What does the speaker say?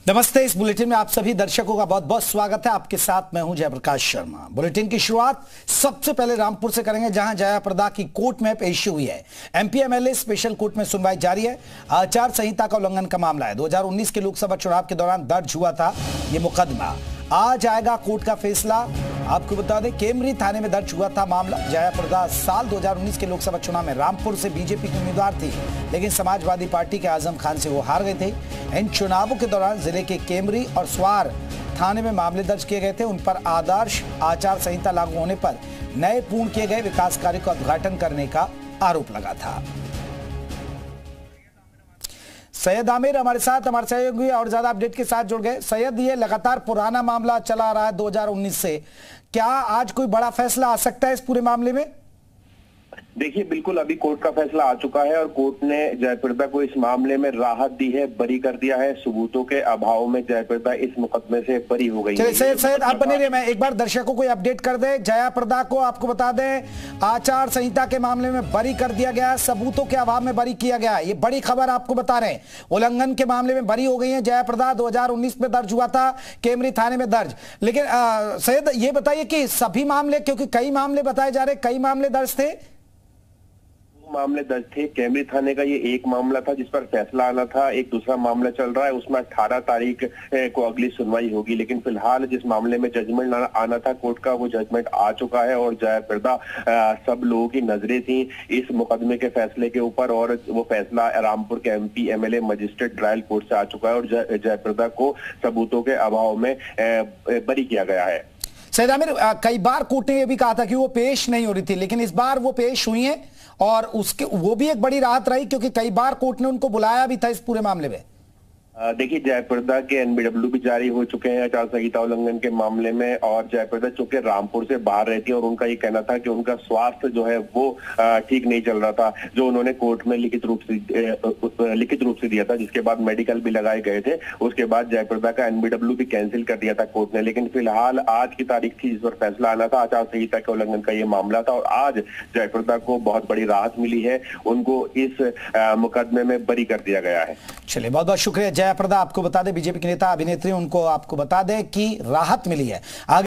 नमस्ते। इस बुलेटिन में आप सभी दर्शकों का बहुत बहुत स्वागत है। आपके साथ मैं हूं जयप्रकाश शर्मा। बुलेटिन की शुरुआत सबसे पहले रामपुर से करेंगे, जहां जया प्रदा की कोर्ट में पेशी हुई है। एमपी एमएलए स्पेशल कोर्ट में सुनवाई जारी है। आचार संहिता का उल्लंघन का मामला है। 2019 के लोकसभा चुनाव के दौरान दर्ज हुआ था यह मुकदमा। आज आएगा कोर्ट का फैसला। आपको बता दें, केमरी थाने में दर्ज हुआ था मामला। जया प्रदा साल 2019 के लोकसभा चुनाव में रामपुर से बीजेपी की उम्मीदवार थी, लेकिन समाजवादी पार्टी के आजम खान से वो हार गए थे। इन चुनावों के दौरान जिले के केमरी और स्वार थाने में मामले दर्ज किए गए थे। उन पर आदर्श आचार संहिता लागू होने पर नए पूर्ण किए गए विकास कार्य का उद्घाटन करने का आरोप लगा था। सैयद आमिर हमारे साथ, हमारे सहयोगी और ज्यादा अपडेट के साथ जुड़ गए। सैयद, ये लगातार पुराना मामला चला आ रहा है 2019 से, क्या आज कोई बड़ा फैसला आ सकता है इस पूरे मामले में? देखिए, बिल्कुल अभी कोर्ट का फैसला आ चुका है और कोर्ट ने जयप्रदा को इस मामले में राहत दी है, बरी कर दिया है। सबूतों के अभाव में जयप्रदा इस मुकदमे से बरी हो गई है। सैयद आप बने रहिए, मैं एक बार दर्शकों को अपडेट कर दे। जयाप्रदा को आपको बता दें, आचार संहिता के मामले में बरी कर दिया गया, सबूतों के अभाव में बरी किया गया। ये बड़ी खबर आपको बता रहे हैं। उल्लंघन के मामले में बरी हो गई है जयाप्रदा। 2019 में दर्ज हुआ था केमरी थाने में दर्ज। लेकिन सैयद ये बताइए कि सभी मामले, क्योंकि कई मामले बताए जा रहे, कई मामले दर्ज थे, मामले दर्ज थे। केमरी थाने का ये एक मामला था जिस पर फैसला आना था। एक दूसरा मामला चल रहा है, उसमें 18 तारीख को अगली सुनवाई होगी। लेकिन फिलहाल जिस मामले में जजमेंट आना था कोर्ट का, वो जजमेंट आ चुका है और जयप्रदा सब लोगों की नजरें थी इस मुकदमे के फैसले के ऊपर और वो फैसला रामपुर के MP MLA magistrate trial court से आ चुका है और जयप्रदा को सबूतों के अभाव में बरी किया गया है। सैयद आमिर, कई बार कोर्ट ने यह भी कहा था कि वो पेश नहीं हो रही थी, लेकिन इस बार वो पेश हुई हैं और उसके वो भी एक बड़ी राहत रही, क्योंकि कई बार कोर्ट ने उनको बुलाया भी था इस पूरे मामले में। देखिए, जयप्रदा के एनबीडब्ल्यू भी जारी हो चुके हैं आचार संहिता उल्लंघन के मामले में और जयप्रदा चूंकि रामपुर से बाहर रहती है और उनका ये कहना था कि उनका स्वास्थ्य जो है वो ठीक नहीं चल रहा था, जो उन्होंने कोर्ट में लिखित रूप से दिया था, जिसके बाद मेडिकल भी लगाए गए थे। उसके बाद जयप्रदा का एनबीडब्ल्यू भी कैंसिल कर दिया था कोर्ट ने। लेकिन फिलहाल आज की तारीख थी जिस पर फैसला आना था। आचार संहिता के उल्लंघन का ये मामला था और आज जयप्रदा को बहुत बड़ी राहत मिली है। उनको इस मुकदमे में बरी कर दिया गया है। चलिए, बहुत बहुत शुक्रिया जयाप्रदा। आपको बता दें, बीजेपी के नेता अभिनेत्री, उनको आपको बता दें कि राहत मिली है।